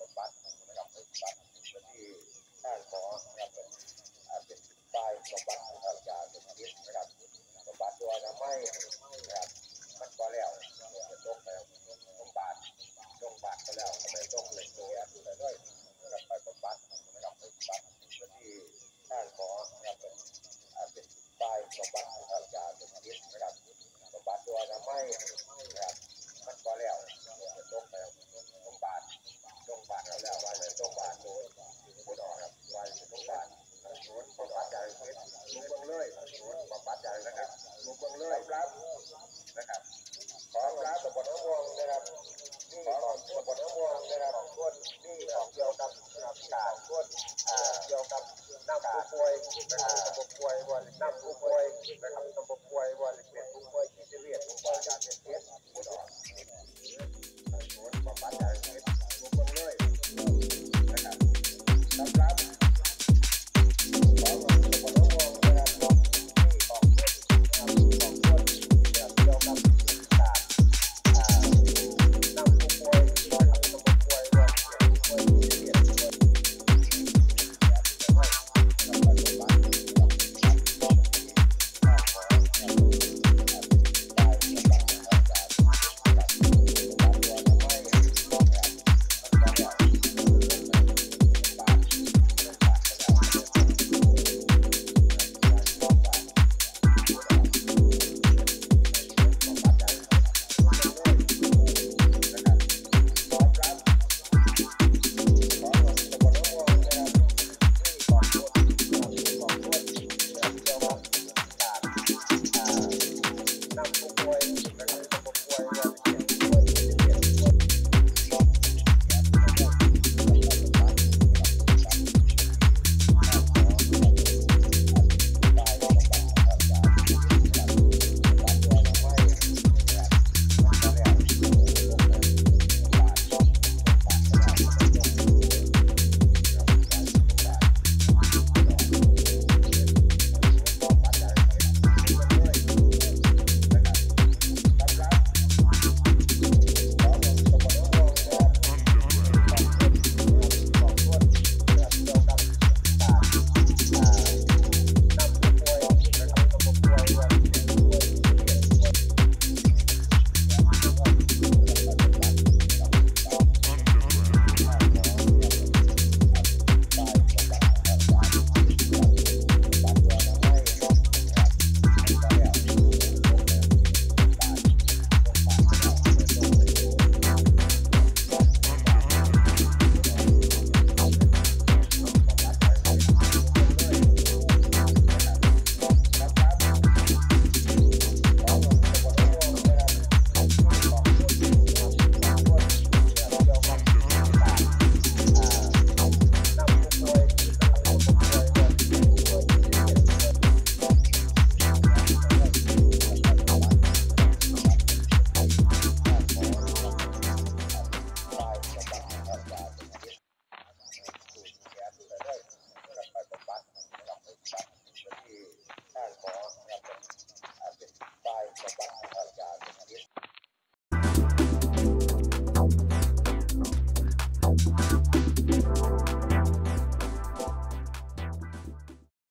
ำบัดนะครับไปบำบัดที่ท่านขอนะครับเป็นป้ายบำบัดนะครับยาเสพติดนะครับบำบัดตัวทำให้นะครับมันก็แล้วจะตกไปต้องบาดก็แล้วทำไมต้องเลยตัวไปด้วยนะครับไปบำบัดนะครับไปบำบัดที่ท่านขอนะครับเป็นป้ายบำบัดนะครับยาเสพติดนะครับบำบัดตัวทำให้นะครับมันก็แล้วจะตกไปต้องบาดก็แล้วว่าเลยต้องบาดโดนผู้ดอกครับว่าจะต้องบาดโดนบำบัดยาเสพติดลุกเบิ้งเลยโดนบำบัดยานะครับลุกเบิ้งเลยครับนะครับขอรับตำบลน้ำวงนะครับนี่ของตำบลน้ำวงนะครับของคนที่เกี่ยวกับการคนเกี่ยวกับน้ำผู้ป่วยนะครับผู้ป่วยวันน้ำผู้ป่วยนะครับน้ำผู้ป่วยวันเป็นผู้ป่วยที่จะเรียกผู้ป่วยยาเสพติดผู้ดอกโดนบำบัดยาเสพติดลุกเบิ้งเลยนะครับรับของตำบลน้ำวงนะครับนี่ของคนของคนเกี่ยวกับน้ำผู้ป่วยวันน้ำผู้ป่วยวันเป็นผู้ป่วยที่จะเรียกผู้ป่วยน้ำผู้ป่วย